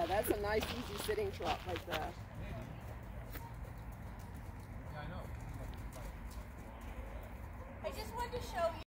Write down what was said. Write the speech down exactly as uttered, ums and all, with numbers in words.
that's a nice, easy sitting trot like that. I just wanted to show you.